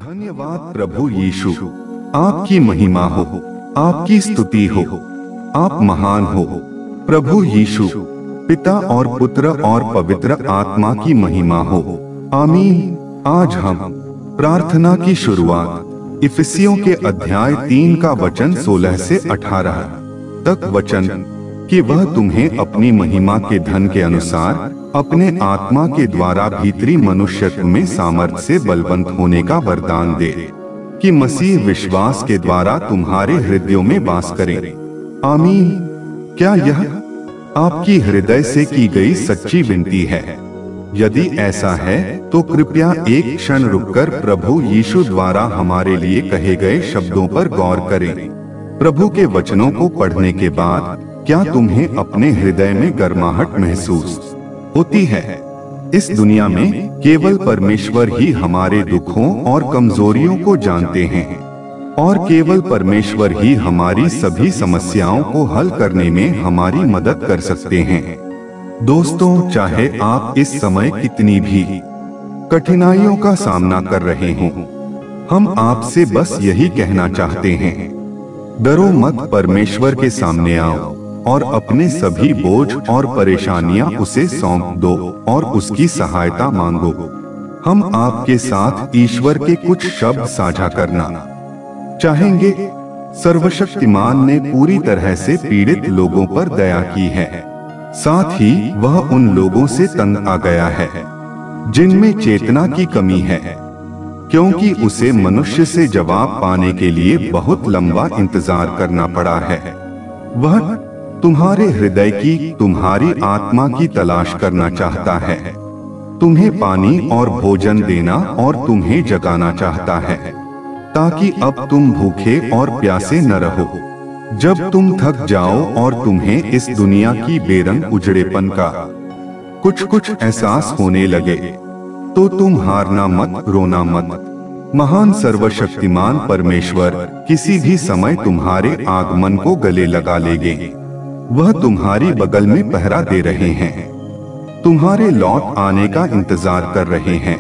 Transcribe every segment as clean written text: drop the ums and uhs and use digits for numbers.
धन्यवाद प्रभु यीशु, आपकी महिमा हो, आपकी स्तुति हो, आप महान हो। प्रभु यीशु, पिता और पुत्र और पवित्र आत्मा की महिमा हो, आमीन। आज हम प्रार्थना की शुरुआत इफिसियों के अध्याय 3 का वचन 16 से 18 तक वचन कि वह तुम्हें अपनी महिमा के धन के अनुसार अपने आत्मा के द्वारा भीतरी मनुष्यत्व में सामर्थ्य से बलवंत होने का वरदान दे, कि मसीह विश्वास के द्वारा तुम्हारे हृदयों में वास करे, आमीन। क्या यह आपकी हृदय से की गई सच्ची विनती है? यदि ऐसा है तो कृपया एक क्षण रुककर प्रभु यीशु द्वारा हमारे लिए कहे गए शब्दों पर गौर करें। प्रभु के वचनों को पढ़ने के बाद क्या तुम्हें अपने हृदय में गर्माहट महसूस होती है? इस दुनिया में केवल परमेश्वर ही हमारे दुखों और कमजोरियों को जानते हैं, और केवल परमेश्वर ही हमारी सभी समस्याओं को हल करने में हमारी मदद कर सकते हैं। दोस्तों, चाहे आप इस समय कितनी भी कठिनाइयों का सामना कर रहे हों, हम आपसे बस यही कहना चाहते हैं, डरो मत, परमेश्वर के सामने आओ और अपने सभी बोझ और परेशानियां उसे सौंप दो और उसकी सहायता मांगो। हम आपके साथ ईश्वर के कुछ शब्द साझा करना चाहेंगे। सर्वशक्तिमान ने पूरी तरह से पीड़ित लोगों पर दया की है, साथ ही वह उन लोगों से तंग आ गया है जिनमें चेतना की कमी है, क्योंकि उसे मनुष्य से जवाब पाने के लिए बहुत लंबा इंतजार करना पड़ा है। वह तुम्हारे हृदय की, तुम्हारी आत्मा की तलाश करना चाहता है, तुम्हें पानी और भोजन देना और तुम्हें जगाना चाहता है, ताकि अब तुम भूखे और प्यासे न रहो। जब तुम थक जाओ और तुम्हें इस दुनिया की बेरंग उजड़ेपन का कुछ एहसास होने लगे, तो तुम हारना मत, रोना मत। महान सर्वशक्तिमान परमेश्वर किसी भी समय तुम्हारे आगमन को गले लगा लेंगे। वह तुम्हारी बगल में पहरा दे रहे हैं, तुम्हारे लौट आने का इंतजार कर रहे हैं।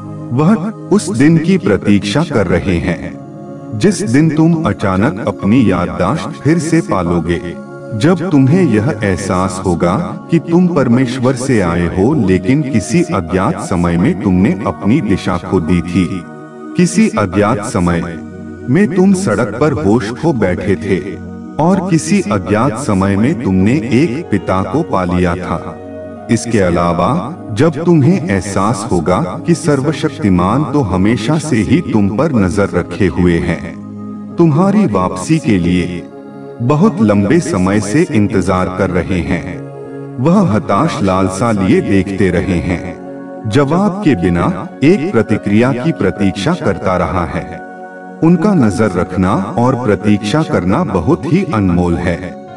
वह उस दिन की प्रतीक्षा कर रहे हैं जिस दिन तुम अचानक अपनी याददाश्त फिर से पालोगे, जब तुम्हें यह एहसास होगा कि तुम परमेश्वर से आए हो, लेकिन किसी अज्ञात समय में तुमने अपनी दिशा खो दी थी। किसी अज्ञात समय में तुम सड़क पर होश खो बैठे थे, और किसी अज्ञात समय में तुमने एक पिता को पा लिया था। इसके अलावा जब तुम्हें एहसास होगा कि सर्वशक्तिमान तो हमेशा से ही तुम पर नजर रखे हुए हैं, तुम्हारी वापसी के लिए बहुत लंबे समय से इंतजार कर रहे हैं, वह हताश लालसा लिए देखते रहे हैं, जवाब के बिना एक प्रतिक्रिया की प्रतीक्षा करता रहा है। उनका नजर रखना और प्रतीक्षा करना बहुत ही अनमोल है,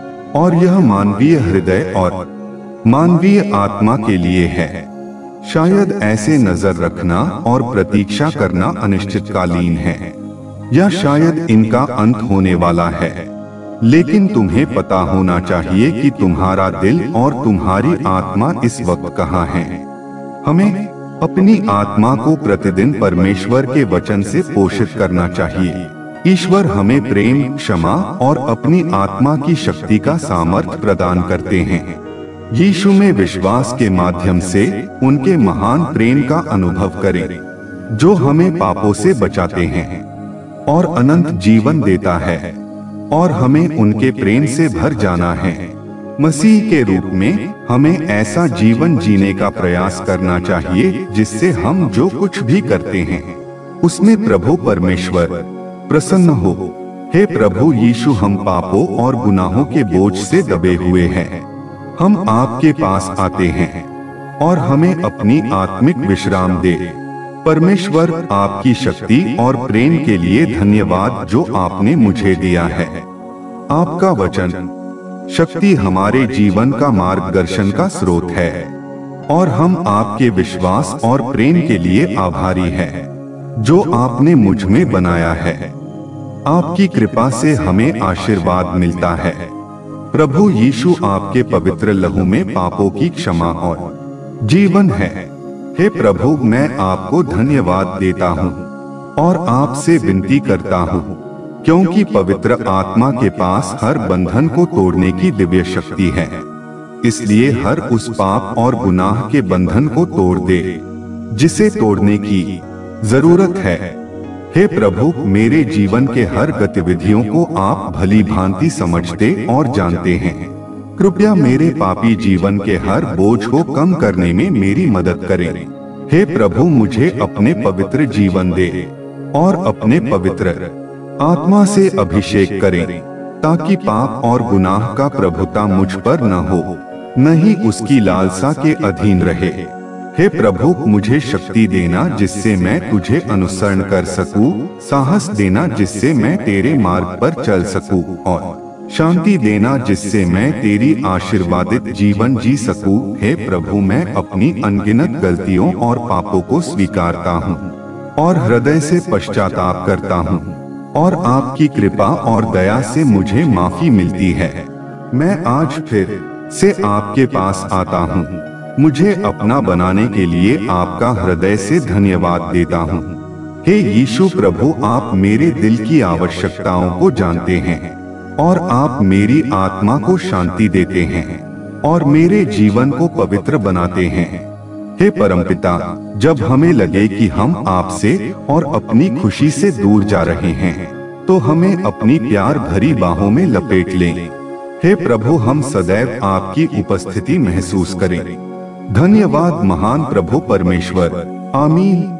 और यह मानवीय हृदय और मानवीय आत्मा के लिए है। शायद ऐसे नजर रखना और प्रतीक्षा करना अनिश्चितकालीन है, या शायद इनका अंत होने वाला है, लेकिन तुम्हें पता होना चाहिए कि तुम्हारा दिल और तुम्हारी आत्मा इस वक्त कहाँ है। हमें अपनी आत्मा को प्रतिदिन परमेश्वर के वचन से पोषित करना चाहिए। ईश्वर हमें प्रेम, क्षमा और अपनी आत्मा की शक्ति का सामर्थ्य प्रदान करते हैं। यीशु में विश्वास के माध्यम से उनके महान प्रेम का अनुभव करें, जो हमें पापों से बचाते हैं और अनंत जीवन देता है, और हमें उनके प्रेम से भर जाना है। मसीह के रूप में हमें ऐसा जीवन जीने का प्रयास करना चाहिए जिससे हम जो कुछ भी करते हैं उसमें प्रभु परमेश्वर प्रसन्न हो। हे प्रभु यीशु, हम पापों और गुनाहों के बोझ से दबे हुए हैं। हम आपके पास आते हैं और हमें अपनी आत्मिक विश्राम दे। परमेश्वर, आपकी शक्ति और प्रेम के लिए धन्यवाद जो आपने मुझे दिया है। आपका वचन शक्ति हमारे जीवन का मार्गदर्शन का स्रोत है, और हम आपके विश्वास और प्रेम के लिए आभारी हैं जो आपने मुझ में बनाया है। आपकी कृपा से हमें आशीर्वाद मिलता है। प्रभु यीशु, आपके पवित्र लहू में पापों की क्षमा और जीवन है। हे प्रभु, मैं आपको धन्यवाद देता हूँ और आपसे विनती करता हूँ, क्योंकि पवित्र आत्मा के पास हर बंधन को तोड़ने की दिव्य शक्ति है, इसलिए हर उस पाप और गुनाह के बंधन को तोड़ दे जिसे तोड़ने की जरूरत है। हे प्रभु, मेरे जीवन के हर गतिविधियों को आप भली भांति समझते और जानते हैं। कृपया मेरे पापी जीवन के हर बोझ को कम करने में मेरी मदद करें। हे प्रभु, मुझे अपने पवित्र जीवन दे और अपने पवित्र आत्मा से अभिषेक करें, ताकि पाप और गुनाह का प्रभुता मुझ पर न हो, न ही उसकी लालसा के अधीन रहे। हे प्रभु, मुझे शक्ति देना जिससे मैं तुझे अनुसरण कर सकूं, साहस देना जिससे मैं तेरे मार्ग पर चल सकूं, और शांति देना जिससे मैं तेरी आशीर्वादित जीवन जी सकूं। हे प्रभु, मैं अपनी अनगिनत गलतियों और पापों को स्वीकारता हूँ और हृदय से पश्चाताप करता हूँ, और आपकी कृपा और दया से मुझे माफी मिलती है। मैं आज फिर से आपके पास आता हूँ। मुझे अपना बनाने के लिए आपका हृदय से धन्यवाद देता हूँ। हे यीशु प्रभु, आप मेरे दिल की आवश्यकताओं को जानते हैं और आप मेरी आत्मा को शांति देते हैं और मेरे जीवन को पवित्र बनाते हैं। हे परमपिता, जब हमें लगे कि हम आपसे और अपनी खुशी से दूर जा रहे हैं, तो हमें अपनी प्यार भरी बाहों में लपेट लें। हे प्रभु, हम सदैव आपकी उपस्थिति महसूस करें। धन्यवाद महान प्रभु परमेश्वर। आमीन।